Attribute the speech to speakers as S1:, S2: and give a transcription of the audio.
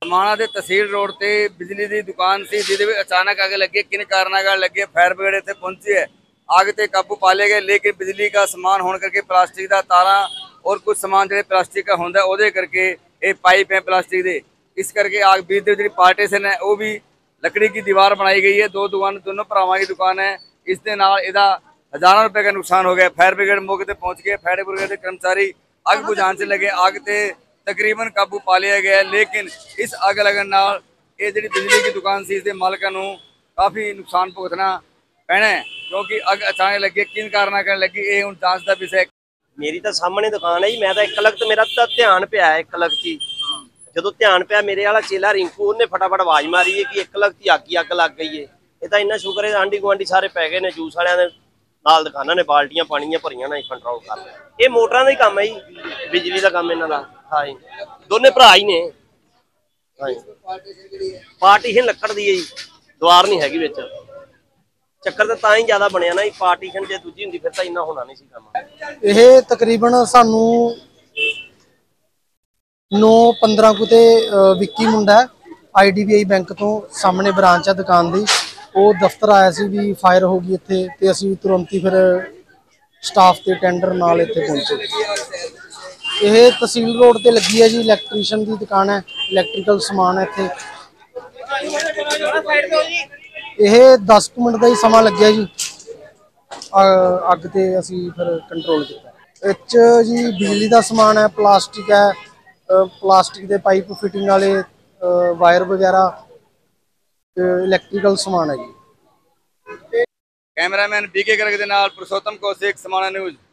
S1: समाणा ਦੇ तहसील रोड ਤੇ बिजली की दुकान सी जिहदे विच अचानक अग लगी। किन कारणों कारण लगी, फायर ब्रिगेड इत्थे पहुंची है, आग ते काबू पा लिया गया। लेकिन बिजली का समान होने करके प्लास्टिक का तारा और कुछ समान जो प्लास्टिक का होंगे वो करके ये पाइप है प्लास्टिक के, इस करके आग बीत जी पार्टीशन है वो भी लकड़ी की दीवार बनाई गई है। दो दुकान दोनों भरावां की दुकान है। इस दे नाल इहदा हज़ारों रुपए का नुकसान हो गया। फायर ब्रिगेड मौके पर पहुंच गए। फायर ब्रिगेड के कर्मचारी अग बुझाने से लगे। अग ते तकरीबन काबू पा लिया गया। लेकिन इस अग लगन नाल ये जी बिजली की दुकान सी इसके मालकां नूं काफ़ी नुकसान भुगतना पैना है, क्योंकि अग अचानक लगी। किन कारणों कारण लगी ये हुण जांच का विषय।
S2: मेरी तो सामने दुकान है जी, मैं तो एक लग मेरा तो ध्यान पिया है एक लग ही जो ध्यान पिया मेरे वाला चेला रिंकू उन्हें फटाफट आवाज मारी है कि एक लग ही अग लग गई है। ये तो इन्ना शुक्र है आंढी गुआढ़ी सारे पै गए ने, जूस वाले नाल दुकाना ने बाल्टियां पानी दी भरियां ने कंट्रोल कर। ये मोटरां दा ही काम है जी, बिजली का काम इन्हां दा। हाँ जी, दोने भरा ही ने। हाँ जी, पार्टीशन लक्कड़ दी है जी, दीवार नहीं हैगी विच। ਚੱਕਰ ਤਾਂ ਹੀ ਜ਼ਿਆਦਾ ਬਣਿਆ ਨਾ, ਪਾਰਟੀਸ਼ਨ ਜੇ ਦੂਜੀ ਹੁੰਦੀ ਫਿਰ ਤਾਂ ਇੰਨਾ ਹੋਣਾ ਨਹੀਂ ਸੀ ਕੰਮ।
S3: ਇਹ ਤਕਰੀਬਨ ਸਾਨੂੰ 9:15 ਕੁ ਤੇ ਵਿੱਕੀ ਮੁੰਡਾ IDBI ਬੈਂਕ ਤੋਂ ਸਾਹਮਣੇ ਬ੍ਰਾਂਚ ਹੈ ਦੁਕਾਨ ਦੀ, ਉਹ ਦਫ਼ਤਰ ਆਇਆ ਸੀ ਵੀ ਫਾਇਰ ਹੋ ਗਈ ਇੱਥੇ, ਤੇ ਅਸੀਂ ਤੁਰੰਤ ਹੀ ਫਿਰ ਸਟਾਫ ਤੇ ਟੈਂਡਰ ਨਾਲ ਇੱਥੇ ਪਹੁੰਚੇ। ਇਹ ਤਹਿਸੀਲ ਰੋਡ ਤੇ ਲੱਗੀ ਹੈ ਜੀ, ਇਲੈਕਟ੍ਰੀਸ਼ੀਅਨ ਦੀ ਦੁਕਾਨ ਹੈ, ਇਲੈਕਟ੍ਰੀਕਲ ਸਮਾਨ ਹੈ ਇੱਥੇ। ਇਹ 10 ਮਿੰਟ ਦਾ ਹੀ ਸਮਾਂ ਲੱਗਿਆ ਜੀ, ਅੱਗ ਤੇ ਅਸੀਂ ਫਿਰ ਕੰਟਰੋਲ ਕੀਤਾ। ਇਹ 'ਚ ਜੀ ਬਿਜਲੀ ਦਾ ਸਮਾਨ ਹੈ, ਪਲਾਸਟਿਕ ਹੈ, ਪਲਾਸਟਿਕ ਦੇ ਪਾਈਪ ਫਿਟਿੰਗ ਵਾਲੇ ਵਾयर वगैरह, इलैक्ट्रिकल समान है जी।
S1: कैमरामैन BK गर्ग दे नाल पुरुषोत्तम कौशिक, समाणा न्यूज़।